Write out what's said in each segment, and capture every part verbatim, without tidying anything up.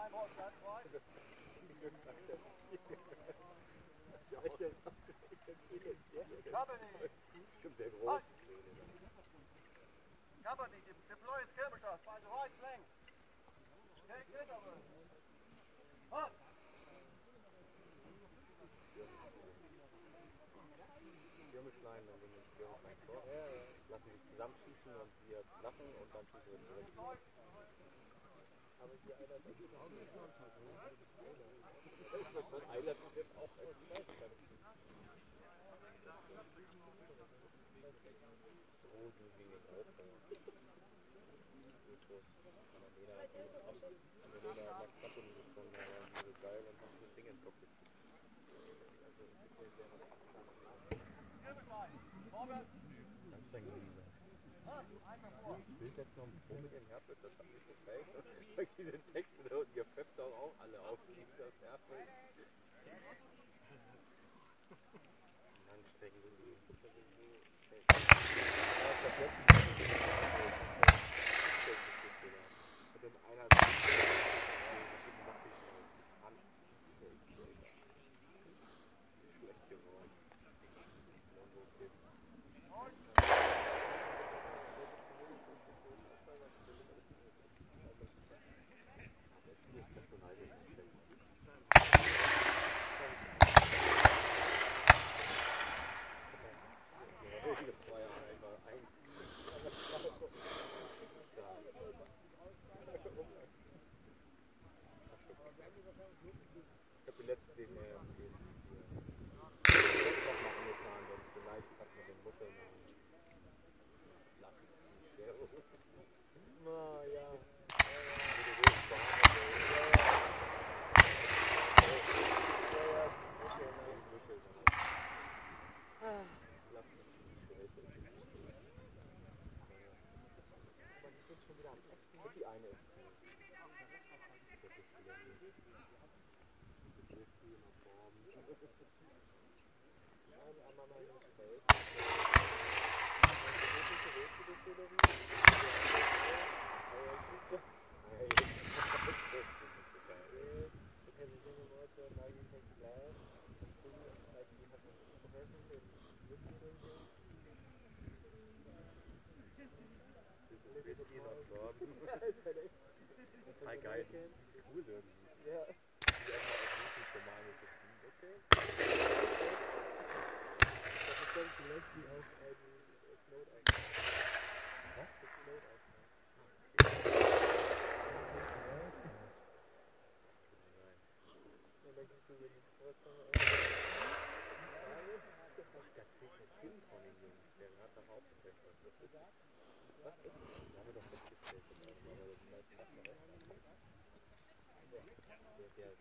Stimmt, der groß. Company, deploy skirmishers by the right flank. Take it over. Hot! Stürmischlein, dann nehmen wir den Stürmischlein vor. Lassen sie zusammenschießen und wir lachen und dann schießen wir zurück. Aber hier einer ist nicht auch nicht so ein Tag, oder? Eilert wird auch als Zweiter. So, die gegen den Aufbau. Annalena hat Max Kappel gefunden, der war so geil und hat das Ding ins Kopf gekriegt. Also, ich bin sehr noch anstrengend gewesen. Ich will jetzt noch ein Pro mit dem Herfeld, das hat mich gefällt. Weil diese Texte da unten, ihr pfefft doch auch alle auf, wie das Herfeld. Anstrengend gewesen. Mit dem einer schlecht geworden. Ich habe die letzten den äh, den Kopf machen getan, denn vielleicht hat man den Muskeln lachen. Na ja. Die eine ist total geil. Cool irgendwie. Ja. Die einfach auf YouTube normal mit okay. Das ist ganz vielleicht die auf die Float aufnehmen. Was? Das Float aufnehmen. Und dann kannst du über die Vorstellung ach, da kriegt ein Film von den Jungs. Der hat doch aufgefressen. Was ist das? Was ist das? Ich habe doch mitgezählt, aber das bleibt fast noch echt an. Der, der,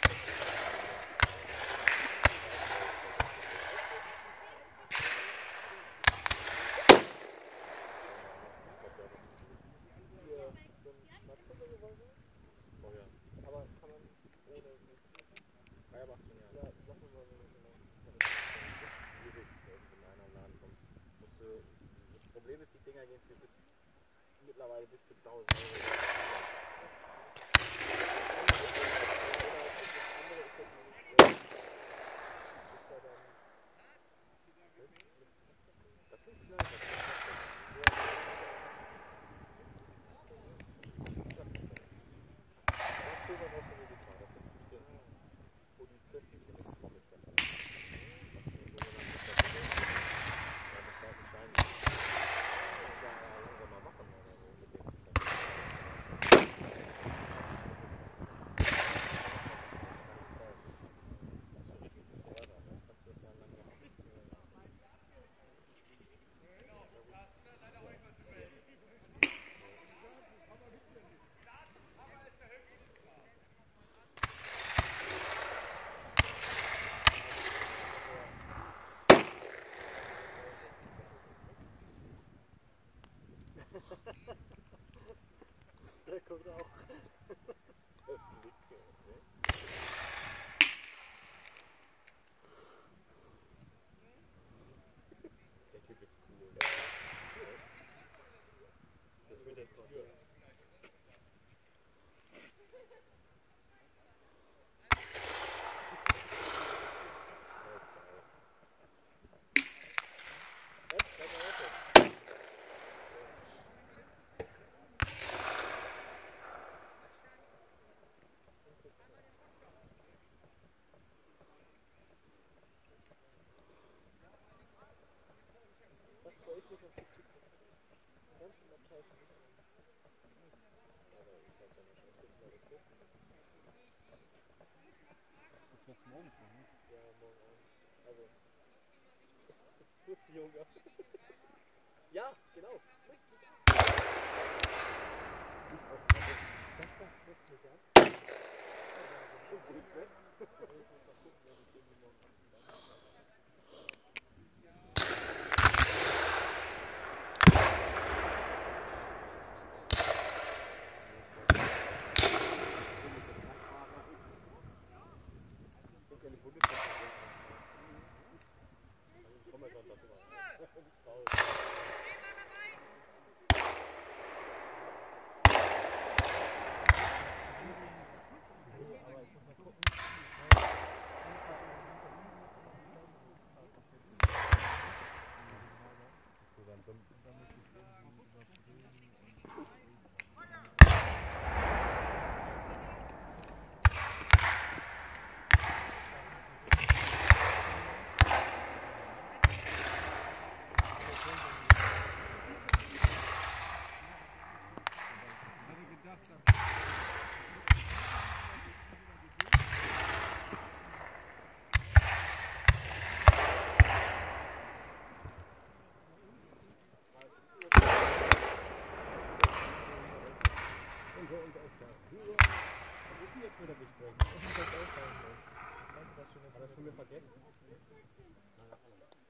oh ja. Aber kann man ohne bei ab achtzehn Jahren. Ja, machen wir mal so in einer Laden kommt. Das Problem ist, die Dinger gehen für bis mittlerweile bis zu tausend Euro. Das sind kleine. Der kommt auch. Der Typ ist cool. Das mit der Tür. mich auf die Zukunft. Ganz im Abteil von mir. Aber ich glaube, wenn er schon gucken, weil ich bin. Das fährst morgen schon, ne? Ja, morgen Abend. Also. Grüß Junge. Ja, genau. Hat er schon wieder vergessen?